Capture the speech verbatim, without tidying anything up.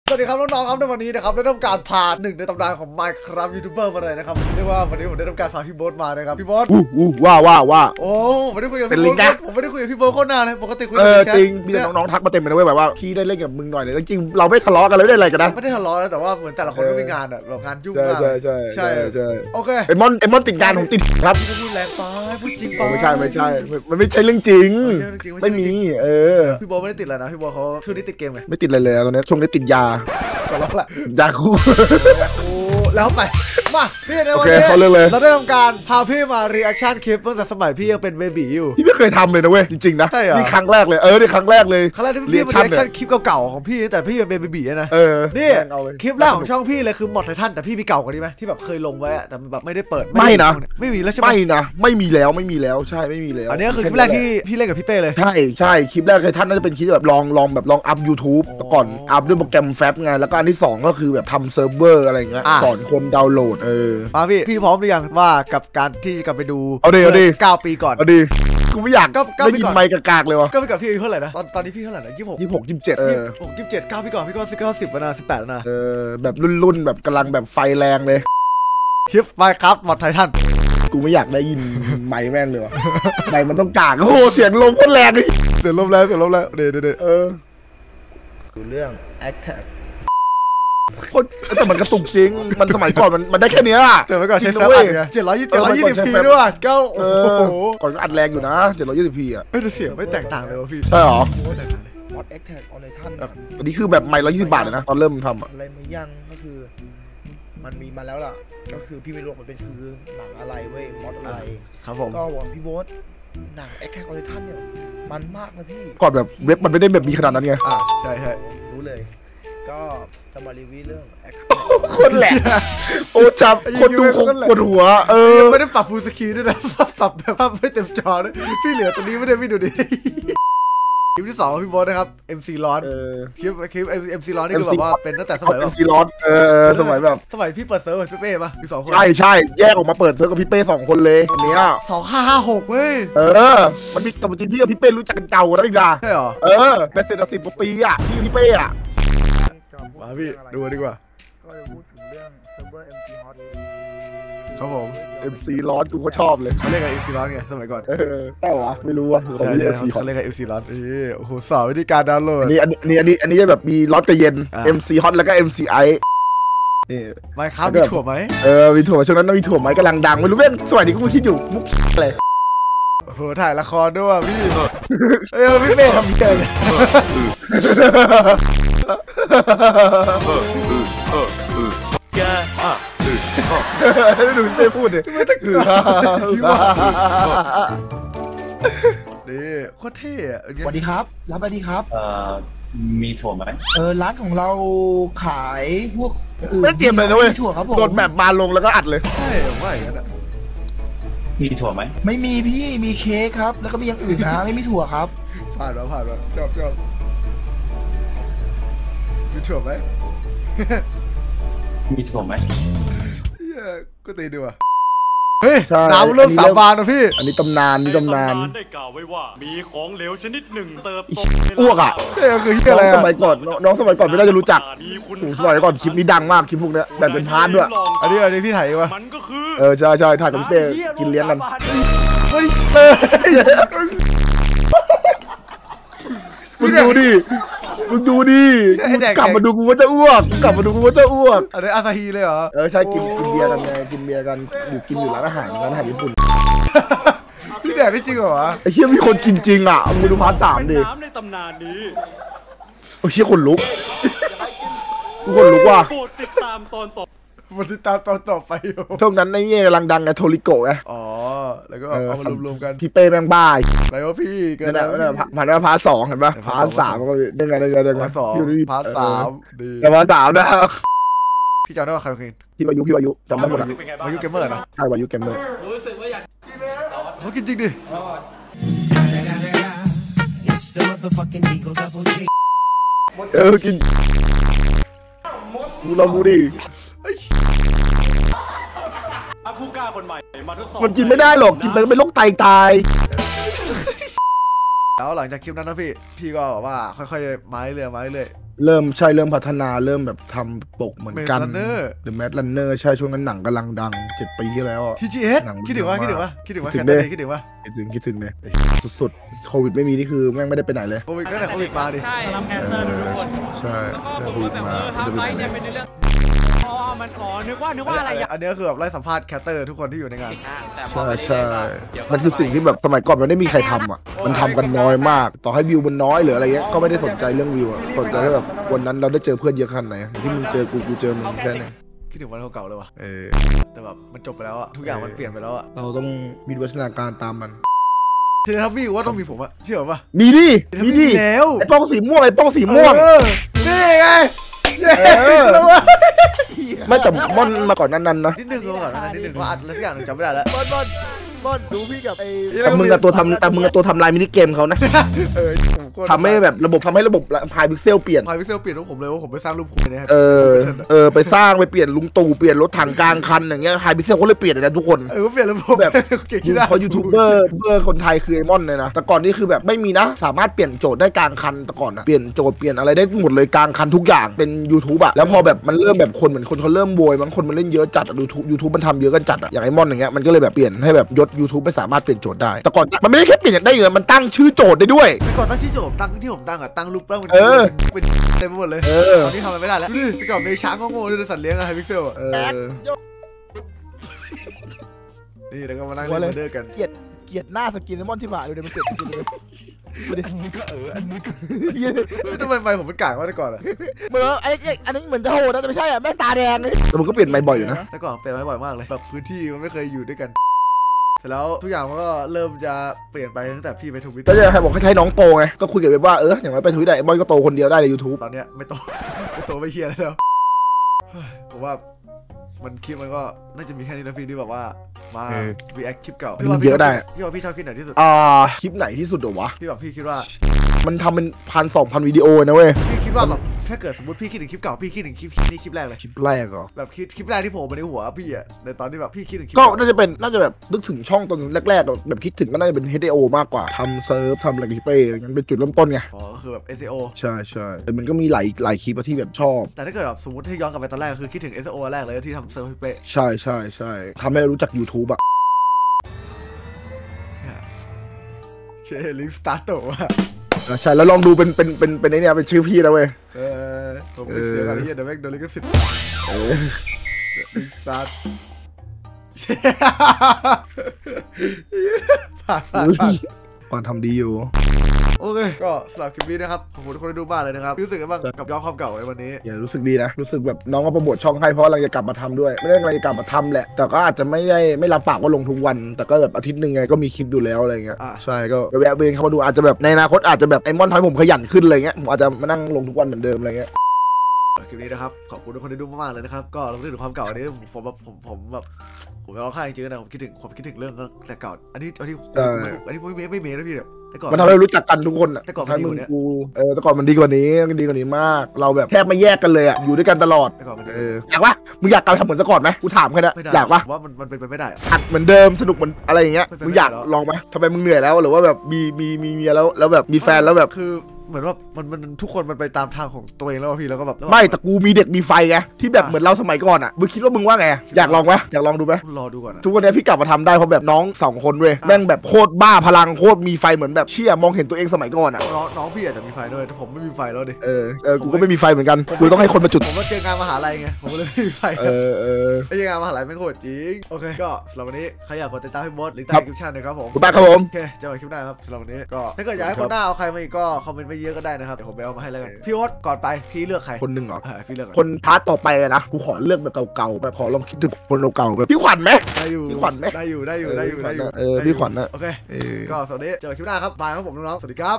สวัสดีครับน้องๆครับในวันนี้นะครับได้ทำการพาหนึ่งในตำนานของ Minecraft ยูทูบเบอร์มาเลยนะครับเรียกว่าวันนี้ผมได้ทำการพาพี่โบ๊ทมานะครับพี่โบ๊ทอู้อู้ว่าว่าว่าโอ้ไม่ได้คุยกับพี่โบ๊ทผมไม่ได้คุยกับพี่โบ๊ทโคตรนานเลยปกติคุยกันพี่แคทจริงมีแต่น้องๆทักมาเต็มเลยเว้ยแบบว่าพี่ได้เล่นกับมึงหน่อยเลยจริงเราไม่ทะเลาะกันเลยไม่ได้อะไรกันนะไม่ได้ทะเลาะนะแต่ว่าเหมือนแต่ละคนก็มีงานอะงานยุ่งมากใช่ใช่ใช่ใช่โอเคเอ็มอนเอ็มอนติดงานผมติดครับพูดแรงไปพูดจริงไปไม่ใช่ไม่ใช่มันไม่ใช่เรื่องจริงไม่มีเออพี่โบ๊ทไม่ได้ติดอะไรนะพี่โบ๊ทเขาช่วงนี้ติดเกมไงไม่ติดอะไรเลยตอนนี้ช่วงนี้ติดยาก็แล้วแหละยาคู่แล้วไปมาพี่ในวันนี้เราได้ทำการพาพี่มารีแอคชั่นคลิปตั้งแต่สมัยพี่ยังเป็นเบบีอยู่พี่ไม่เคยทำเลยนะเว้ยจริงๆนะนี่ครั้งแรกเลยเออนี่ครั้งแรกเลยครั้งแรกที่พี่มารีแอคชั่นคลิปเก่าๆของพี่แต่พี่ยังเป็นเบบีนะเออนี่คลิปแรกของช่องพี่เลยคือหมดไททันแต่พี่มีเก่ากว่านี้ไหมที่แบบเคยลงไว้แต่แบบไม่ได้เปิดไม่นะไม่มีแล้วใช่ไหมไม่นะไม่มีแล้วไม่มีแล้วใช่ไม่มีแล้วอันนี้คือคลิปแรกที่พี่เล่นกับพี่เป้เลยใช่ใช่คลิปแรกไททันน่าจะเป็นคลิปแบบลองลองแบบลองอัพ YouTube ก่อนอัพด้วยโปรแกรมแฟบไงแล้วก็อันที่สองก็คือแบบทำเซิร์ฟเวอร์อะไรเงี้ยสอนคนดาวน์โหลดเออมาพี่พี่พร้อมหรือยังว่ากับการที่จะกลับไปดูเอาดิเอาดิเก้าปีก่อนเอาดิกูไม่อยากได้ยินไมค์กากๆเลยวะก็ไปกับพี่อายุเท่าไหร่นะตอนตอนนี้พี่เท่าไหร่นะยี่สิบหกยี่สิบหกยี่สิบเจ็ดเออหกยี่สิบเจ็ดเก้าพี่ก่อนพี่ก็สิบเก้าสิบนะสิบแปดนะเออแบบรุ่นๆแบบกำลังแบบไฟแรงเลยคลิปไปครับหมดไททันกูไม่อยากได้ยินไมค์แม่งเลยวะไมค์มันต้องกากโอ้โหเสียงลมโคตรแรงเลยเสียงลมแรงเสียงลมแรงเดี๋ยวเดี๋ยวเออดูเรื่อง Attack แต่มันกระตุกจริงมันสมัยก่อนมันมันได้แค่นี้อะแต่เมื่อก่อนใช้แฟลชไงเจ็ดร้อยยี่สิบเจ็ดร้อยยี่สิบพีด้วยเก้าโอ้โหก่อนก็อัดแรงอยู่นะเจ็ดร้อยยี่สิบพีอะไม่แต่เสียงไม่แตกต่างเลยวะพี่ใช่หรอมอดแอคแท็กออนไลน์ท่านอันนี้คือแบบไมค์ร้อยยี่สิบบาทเลยนะตอนเริ่มทำอะไรมายังก็คือมันมีมาแล้วล่ะก็คือพี่ไม่รู้มันเป็นคือหนังอะไรเว้ยมอดอะไรครับผมก็บอกพี่โบ๊ทหนังแอคแท็กออนไลน์ท่านเนี่ยมันมากนะพี่ก่อนแบบเว็บมันไม่ได้แบบมีขนาดนั้นไงอ่าใช่ใช่รู้เลยก็จะมารีวิวเรื่องแอคคนแหละโอ้จับคนดูคงปวดหัวเออไม่ได้ปรับฟูลสกรีนด้วยนะปรับแบบไม่เต็มจอด้วยพี่เหลือตัวนี้ไม่ได้พี่ดูดิคลิปที่สองพี่โบ๊ทนะครับ เอ็ม ซี ร้อนคลิปคลิป เอ็ม ซี ร้อนนี่คือแบบว่าเป็นตั้งแต่สมัยแบบเอ็ม ซี ร้อนเออสมัยแบบสมัยพี่เปิดเซิร์ฟพี่เป้ป่ะมีสองคนใช่ใช่แยกออกมาเปิดเซิร์ฟกับพี่เป้สองคนเลยคนนี้สองห้าห้าหกเว้ยเออมันมีกับจริงพี่กับพี่เป้รู้จักกันเก่าแล้วอีกนะใช่หรอเออเป็นเศรษฐสิบกว่าปีอ่ะพี่พี่เป้อ่ะมาพี่ดูดีกว่าก็จะพูดถึงเรื่องเซิร์ฟเวอร์ เอ็ม ซี Hot ครับผมเอ็ม ซี ร้อนกูก็ชอบเลยเขาเรียกไง เอ็ม ซี ร้อนไงสมัยก่อนเออใช่หรอไม่รู้ว่าเขาเรียก เอ็ม ซี ร้อนเออโอ้โหสาววิธีการดาวน์โหลดอันนี้อันนี้อันนี้อันนี้แบบมีร้อนกับเย็น เอ็ม ซี Hot แล้วก็ เอ็ม ซี Ice นี่ไม่ครับมีถั่วไหมเออมีถั่วช่วงนั้นมีถั่วไหมกำลังดังไม่รู้เว้ยสมัยนี้กูคิดอยู่มุกอะไรโอ้โหถ่ายละครด้วยพี่เออพี่เป้ทำเกินแกอ่ะดูพี่เป้พูดดิไม่ต้องคือนี่โคตรเท่อะสวัสดีครับรับสวัสดีครับเอ่อมีถั่วไหมเออร้านของเราขายพวกไม่เตรียมเลยนะเว้ยถั่วครับผมโดนแบบมาลงแล้วก็อัดเลยใช่ว่าอย่างนั้นอะมีถั่วไหมไม่มีพี่มีเค้กครับแล้วก็มีอย่างอื่นนะไม่มีถั่วครับผ่านแล้วผ่านแล้วจบจบมีถั่วไหมมีถั่วไหมเฮ้ยก็ตีดีว่ะเฮ้ยน้ำเริ่มสาบานนะพี่อันนี้ตำนานนี่ตำนานได้กล่าวไว้ว่ามีของเหลวชนิดหนึ่งเติบโตอ้วกอ่ะเฮ้ยคือที่อะไรสมัยก่อนน้องสมัยก่อนไม่น่าจะรู้จักสมัยก่อนคลิปนี้ดังมากคลิปพวกนี้แบบเป็นพาร์ทด้วยอันนี้อันนี้พี่ถ่ายวะมันก็คือเออใช่ใช่ถ่ายกับพี่เป้กินเลี้ยงกันเฮ้ยเต้มึงดูดิมึงดูดิกลับมาดูกูว่าจะอ้วกกลับมาดูกูว่าจะอ้วกอันนี้อาซาฮีเลยเหรอเออใช่กินกินเบียร์กันไงกินเบียร์กันอยู่กินอยู่ร้านอาหารร้านอาหารญี่ปุ่นพี่แดกได้จริงเหรอวะไอ้เหี้ยมีคนกินจริงอ่ะมึงดูพาร์ทสามดิน้ำในตำนานนี้โอ้เหี้ยคนลุกกูคนลุกว่ะโปรดติดตามตอนต่อมันติดตามตอนต่อไปอยู่ช่วงนั้นในเนี่ยกำลังดังไงโทริโกะไงอ๋อแล้วก็เอามารวมๆกันพี่เป้แม่งบ้าอะไรวะพี่ก็ได้ผ่านมาพาร์ทสองเห็นปะพาร์ทสามก็ได้ไงได้ไงได้ไงพาร์ทสองพาร์ทสามดีแต่พาร์ทสามนะพี่จำได้ว่าใครเป็นพี่วายุพี่วายุจำได้หมดอ่ะวายุเกมเมอร์นะใช่วายุเกมเมอร์รู้สึกว่าอยากเขากินจริงดิเออกินกูลองดูดิผู้กล้าคนใหม่มาทดสอบมันกินไม่ได้หรอกกินไปเป็นโรคไตตายแล้วหลังจากคลิปนั้นนะพี่พี่ก็บอกว่าค่อยๆไม้เรื่อยไม้เรื่อยเริ่มใช่เริ่มพัฒนาเริ่มแบบทำปกเหมือนกัน Maze Runner หรือแมสลันเนอร์ใช่ช่วงนั้นหนังกำลังดังเจ็ดปีที่แล้วอ่ะที จี เอสหนังมันคิดถึงว่าดัคิดงถึงมากว่าคิดถึงว่าคิแคดทถึเตงอไหมร์คิดถึงว่าคิดถึงคิดถึงเลยสุดๆโควิดไม่มีนี่คือแม่งไม่ได้ไปไหนเลยโควิดก็แต่โควิดมาดิใช่รับแคสเตอร์ทุกคนใช่แล้วก็โคผมวิว่าดแบบมาเออทับไม่ไลได้ท์ไปเนี่ยไหนเป็นเรื่องอ๋อมันอ๋อนึกว่านึกว่าอะไรอย่างอันนี้ก็คือแบบไล่สัมภาษณ์แคทเตอร์ทุกคนที่อยู่ในงานใช่ใช่มันคือสิ่งที่แบบสมัยก่อนมันไม่มีใครทำอ่ะมันทำกันน้อยมาก ต่อให้วิวมันน้อยหรืออะไรเงี้ยก็ไม่ได้สนใจเรื่องวิวอ่ะสนใจแค่แบบวันนั้นเราได้เจอเพื่อนเยอะขนาดไหนที่มึงเจอกูกูเจอมึงแค่นี้คิดถึงวันเก่าๆเลยว่ะเออแต่แบบมันจบไปแล้วอะทุกอย่างมันเปลี่ยนไปแล้วอะเราต้องมีวิวัฒนาการตามมันเทเลทับบี้ว่าต้องมีผมอะเชื่อป่ะมีดิมีดิแล้วไอ้ป้องสีม่วงไอ้ป้องสีม่วงเออนี่ไงเย้เออแล้ววะไม่แต่ม่อนมาก่อนนั้นๆนะนิดหนึ่งก่อนนะนิดหนึ่งว่าอัดอะไรสักอย่างหนึ่งจำไม่ได้แล้วบอลบอลบอลดูพี่กับไอ้แต่มึงกับตัวทำแต่มึงกับตัวทำลายมินิเกมเขานะเออผมโคตรทำให้แบบระบบทำให้ระบบพายพิกเซลเปลี่ยนพายพิเซลเปลี่ยนของผมเลยว่าผมไปสร้างรูปคุณนะครับเออเออไปสร้างไปเปลี่ยนลุงตู่เปลี่ยนรถถังกลางคันอย่างเงี้ยพายพิกเซลเขาเลยเปลี่ยนเลยนะทุกคนเออเปลี่ยนระบบแบบเก่งที่ได้เพราะยูทูบเบอร์เบอร์คนไทยคือไอมอนเลยนะแต่ก่อนนี่คือแบบไม่มีนะสามารถเปลี่ยนโจทย์ได้กลางคันแต่ก่อนนะเปลี่ยนโจทย์เปลี่ยนอะไรได้หมดเลยกลางคันทุกอย่างเป็น YouTube อะแล้วพอแบบมันเริ่มแบบคนเหมือนคนเขาเริ่มโวยบางคนมันเล่นเยอะจัดอะยูทูบยูทูบมันทำเยอะกันจัดอะอย่างไอมอนอย่างเงี้ยมันก็เลยแบบเปลี่ยนให้แบบยศ YouTube ไม่สามารถเปลี่ยนโจทย์ได้แต่ก่อนมันไม่ได้แค่เปลี่ยนได้เลยมันตั้งชื่อโจทย์ได้ด้วยแต่ก่อนตั้งชื่อโจทย์ตั้งที่ผมตั้งอะตั้งรูปตั้งเป็นเออเป็นเต็มไปหมดเลยเออตอนนี้ทำอะไรไม่ได้แล้วดูดิแต่ก่อนมีช้างโง่ๆด้วยสัตว์เลี้ยงอะไฮพิกเซลอะเออนี่แล้วก็มานั่งเล่นมาเดอร์กันเกลียดเกลียดหน้าสกินไอ้มอนที่หมาดูดิมันเกลียดสกินเลยดูดิก็เอออันนี้ก็ทำไมไมผมเป็นกากว่าแต่ก่อนอะเหมือนไอ้ไอ้อันนี้เหมือนจะโหดนะแต่ไม่ใช่อ่ะแม่งตาแดงเลยแต่มันก็เปลี่ยนไปบ่อยอยู่นะแต่ก่อนเปลี่ยนไปบ่อยมากเลยแบบพื้นที่มันไม่เคยอยู่ด้วยกันเสร็จแล้วทุกอย่างมันก็เริ่มจะเปลี่ยนไปตั้งแต่พี่ไปทวิตก็จะให้บอกให้ใช้น้องโตไงก็คุยกับเว็บว่าเอออย่างไรไปทวิตได้ไอ้มอนก็โตคนเดียวได้ใน YouTube ตอนเนี้ยไม่โต ไม่โตไม่เฮียแล้วเฮ้ยผมว่ามันคลิปมันก็น่าจะมีแค่นี้นะพี่ที่แบบว่ามาเออ react คลิปเก่ามันเยอะได้พี่ว่าพี่ชอบคลิปไหนที่สุดอ่าคลิปไหนที่สุดเหรอวะที่แบบพี่คิดว่ามันทำเป็นพันสองพันวิดีโอนะเว้ยพี่คิดว่าแบบถ้าเกิดสมมติพี่คิดถึงคลิปเก่าพี่คิดถึงคลิปนี้คลิปแรกเลยคลิปแรกเหรอแบบคลิปคลิปแรกที่โผล่มาในหัวพี่อะในตอนที่แบบพี่คิดถึงคลิปก็เก่าน่าจะเป็นน่าจะแบบนึกถึงช่องตอนแรกๆอะแบบคิดถึงก็น่าจะเป็น เอช ดี โอ มากกว่าทำเซิร์ฟทำอะไรกิเป้อะไรเงี้ยเป็นจุดเริ่มต้นไงอ๋อก็คือแบบ เอส อี โอใช่ใช่แต่มันก็มีหลายหลายคลิปอะที่แบบชอบแต่ถ้าเกิดแบบสมมติถ้าย้อนกลับไปตอนแรกคือคิดถึง เอส อี โอ แรกเลยที่ทำเซิร์ฟเป๊ะใช่ใช่ใช่ทำให้รู้จัก YouTube อะเชลิงสตาร์โตว่ะอ่ะใช่แล้วลองดูเป็นเป็นเป็นเป็นไอเนี่ยเป็นชื่อพี่นะเว้ยเออผมไปเสียกันไอ้เหี้ยเดี๋ยวแม่งโดนลิขสิทธิ์เออลิงสตาร์ ผ่านผ่านผ่านปอนทำดีอยู่โอเคก็สำหรับคลิปนี้นะครับขอบคุณทุกคนที่ดูมากเลยนะครับรู้สึกยังไงบ้างกับย้อนความเก่าในวันนี้อย่ารู้สึกดีนะ รู้สึกแบบน้องก็โปรโมทช่องให้เพราะเราจะกลับมาทำด้วย ไม่ได้อะไรจะกลับมาทำแหละ แต่ก็อาจจะไม่ได้ไม่รับปากว่าลงทุกวัน แต่ก็แบบอาทิตย์หนึ่งไงก็มีคลิปดูแล้วอะไรเงี้ยใช่ก็แวะเวียนเข้ามาดูอาจจะแบบในอนาคตอาจจะแบบไอมอนทำให้ผมขยันขึ้นอะไรเงี้ยผมอาจจะมานั่งลงทุกวันเหมือนเดิมอะไรเงี้ยคลิปนี้นะครับขอบคุณทุกคนที่ดูมากๆเลยนะครับก็เราคิดถึงความเก่าอันนี้ผมผมแบบผมผมแบบผมร้องไห้จริงๆนะผมคิดถึงผมคิดถึงเรื่องแต่เก่าอันนี้อันนี้อันนี้ไม่ไม่เมย์นะพี่แบบแต่ก่อนมันทำให้รู้จักกันทุกคนอ่ะแต่ก่อนมันดีมึกงว่านี้กูเออแต่ก่อนมันดีกว่านี้มันดีกว่านี้มาก เราแบบแทบไม่แยกกันเลยอ่ะอยู่ด้วยกันตลอดแต่ก่อนมันดีเอออยากปะมึงอยากกลับไปทำเหมือนแต่ก่อนไหมกูถามแค่นั้นไม่ได้อยากปะว่ามันมันเป็นไปไม่ได้อะอัดเหมือนเดิมสนุกเหมือนอะไรอย่างเงี้ยไม่เป็นมึงอยากไม่ได้หรอลองไหมทำไมมึงเหนื่อยแล้วหรือว่าแบบมีมีมีเมียแล้วแล้วแบบมีแฟนแล้วแบบคือเหมือนว่ามันมันทุกคนมันไปตามทางของตัวเองแล้วพี่แล้วก็แบบไม่แต่กูมีเด็กมีไฟไงที่แบบเหมือนเราสมัยก่อนอ่ะมึงคิดว่ามึงว่าไงอยากลองไหมอยากลองดูไหมรอดูก่อนนะทุกวันนี้พี่กลับมาทำได้เพราะแบบน้องสองคนเว้ยอ่ะแม่งแบบโคตรบ้าพลังโคตรมีไฟเหมือนแบบเชี่ยมองเห็นตัวเองสมัยก่อนอ่ะน้องน้องพี่อาจจะมีไฟด้วยแต่ผมไม่มีไฟแล้วดิเออเออกูก็ไม่มีไฟเหมือนกันกูต้องให้คนมาจุดผมว่าเจองานมหาลัยไงผมก็เลยไม่มีไฟเออเออไอ้งานมหาลัยไม่งโหดจริงโอเคก็สำหรับวันนี้ใครอยากกดติดตามพี่บอสลิงก์ครัใต้บคลิปชั่นนะครับผมกูบ้าครับผมโอเคเจอกันคลิปหน้าครับสำหรับวันนี้ก็ถ้าเกิดอยากให้คนหน้าเอาใครมาอีกก็คอมเมนต์ไปเยอะก็ได้นะครับเดี๋ยวผมไปเอามาให้แล้วกันพี่บอสก่อนไปพี่เลือกใครคนหนึ่งเหรอเออพี่เลือกก่อนคนพาร์ทต่อไปเลยนะกูขอเลือกแบบเก่าๆแบบขอลองคิดถึงคนเก่าๆแบบพี่ขวัญไหมได้อยู่พี่ขวัญไหมได้อยู่ได้อยู่ได้อยู่ได้อยู่เออพี่ขวัญนะโอเคเออก็สวัสดีเจอกันคลิปหน้าครับบายครับผมน้องๆสวัสดีครับ